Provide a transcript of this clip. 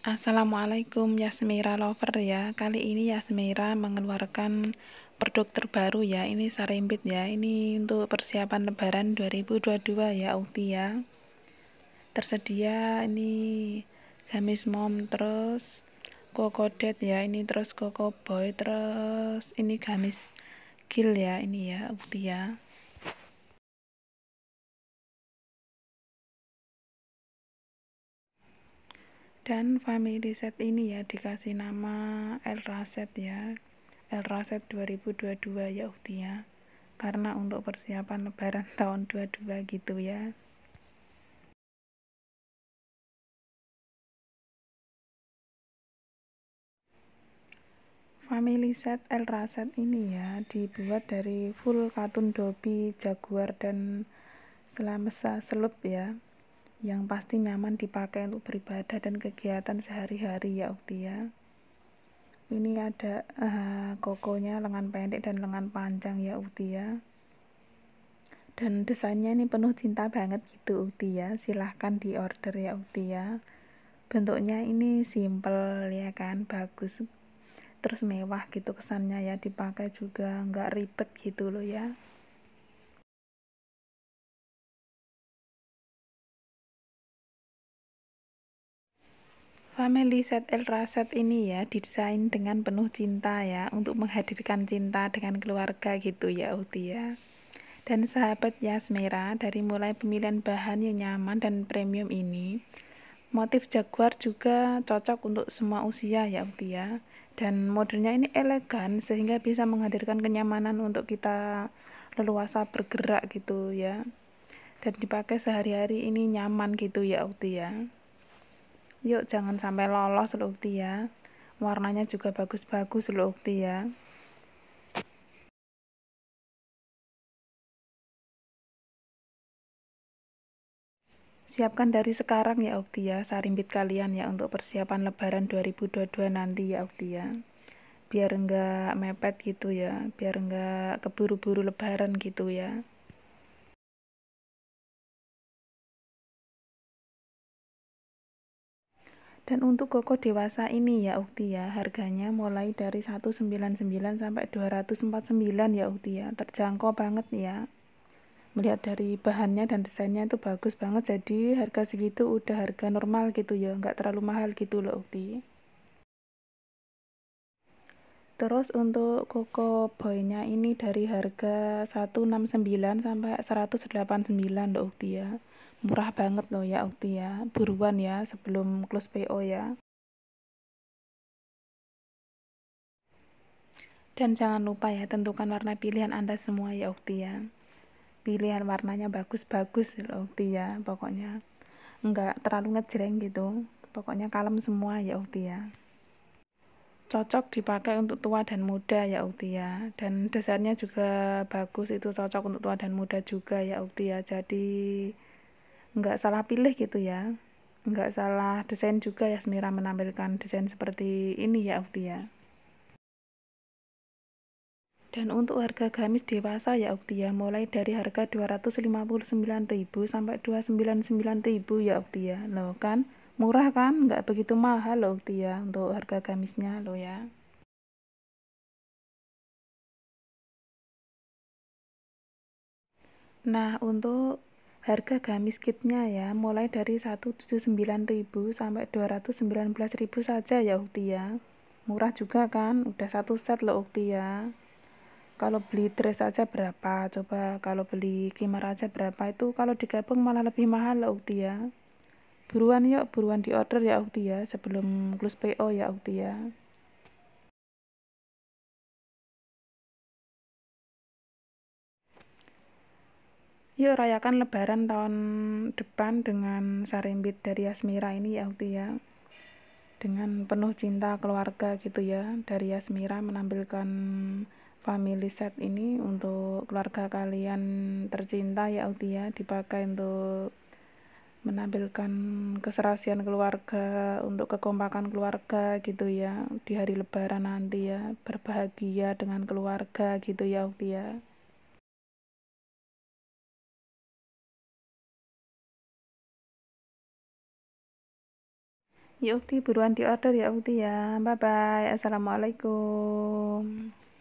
Assalamualaikum Yasmira Lover ya. Kali ini Yasmira mengeluarkan produk terbaru ya. Ini Sarimbit ya. Ini untuk persiapan Lebaran 2022 ya, Ukti ya. Tersedia ini gamis mom, terus kokodet ya. Ini terus koko boy, terus ini gamis gil ya. Ini ya, Ukti ya. Dan family set ini ya dikasih nama Elra Set ya. Elra Set 2022 ya, Ukti ya. Karena untuk persiapan Lebaran tahun 22 gitu ya. Family set Elra Set ini ya dibuat dari full katun Dobby, Jaguar dan Slamesa Selup ya, yang pasti nyaman dipakai untuk beribadah dan kegiatan sehari-hari ya, Ukti ya. Ini ada kokonya lengan pendek dan lengan panjang ya, Ukti ya. Dan desainnya ini penuh cinta banget gitu, Ukti ya. Silahkan di order ya, Ukti ya. Bentuknya ini simple ya kan, bagus, terus mewah gitu kesannya ya, dipakai juga nggak ribet gitu loh ya. Family set Elra Set ini ya didesain dengan penuh cinta ya, untuk menghadirkan cinta dengan keluarga gitu ya, Ukti ya. Dan sahabat Yasmira, dari mulai pemilihan bahan yang nyaman dan premium ini, motif Jaguar juga cocok untuk semua usia ya, Ukti ya. Dan modelnya ini elegan sehingga bisa menghadirkan kenyamanan untuk kita leluasa bergerak gitu ya. Dan dipakai sehari-hari ini nyaman gitu ya, Ukti ya. Yuk jangan sampai lolos loh, Ukti ya. Warnanya juga bagus-bagus loh, Ukti ya. Siapkan dari sekarang ya, Ukti ya, Sarimbit kalian ya untuk persiapan Lebaran 2022 nanti ya, Ukti ya. Biar enggak mepet gitu ya, biar enggak keburu-buru Lebaran gitu ya. Dan untuk koko dewasa ini ya, Ukti ya, harganya mulai dari 199 sampai 249 ya, Ukti ya. Terjangkau banget ya. Melihat dari bahannya dan desainnya itu bagus banget, jadi harga segitu udah harga normal gitu ya, nggak terlalu mahal gitu loh, Ukti. Terus untuk koko boynya ini dari harga 169 sampai 189 loh, Ukti ya. Murah banget loh ya, Ukti ya. Buruan ya sebelum close PO ya. Dan jangan lupa ya, tentukan warna pilihan Anda semua ya, Ukti ya. Pilihan warnanya bagus-bagus loh, Ukti ya, pokoknya. Enggak terlalu ngejreng gitu. Pokoknya kalem semua ya, Ukti ya. Cocok dipakai untuk tua dan muda ya, Ukti ya. Dan desainnya juga bagus, itu cocok untuk tua dan muda juga ya, Ukti ya. Jadi enggak salah pilih gitu ya. Enggak salah desain juga ya, Smira menampilkan desain seperti ini ya, Ukti ya. Dan untuk harga gamis dewasa ya, Ukti ya, mulai dari harga 259.000 sampai 299.000 ya, Ukti ya. Loh kan murah kan, nggak begitu mahal loh, Ukti ya, untuk harga gamisnya loh ya. Nah, untuk harga gamis kitnya ya, mulai dari 179.000 sampai 219.000 saja ya, Ukti ya. Murah juga kan, udah satu set loh, Ukti ya. Kalau beli dress aja berapa? Coba kalau beli kimar aja berapa? Itu kalau digabung malah lebih mahal loh, Ukti ya. Buruan yuk, buruan di order ya, Ukti ya, sebelum close PO ya, Ukti ya. Yuk rayakan Lebaran tahun depan dengan Sarimbit dari Yasmira ini ya, Ukti ya. Dengan penuh cinta keluarga gitu ya, dari Yasmira menampilkan family set ini untuk keluarga kalian tercinta ya, Ukti ya, dipakai untuk menampilkan keserasian keluarga, untuk kekompakan keluarga gitu ya, di hari Lebaran nanti ya, berbahagia dengan keluarga gitu ya, Ukti ya. Ya Ukti, buruan diorder ya Ukti ya. Bye bye. Assalamualaikum.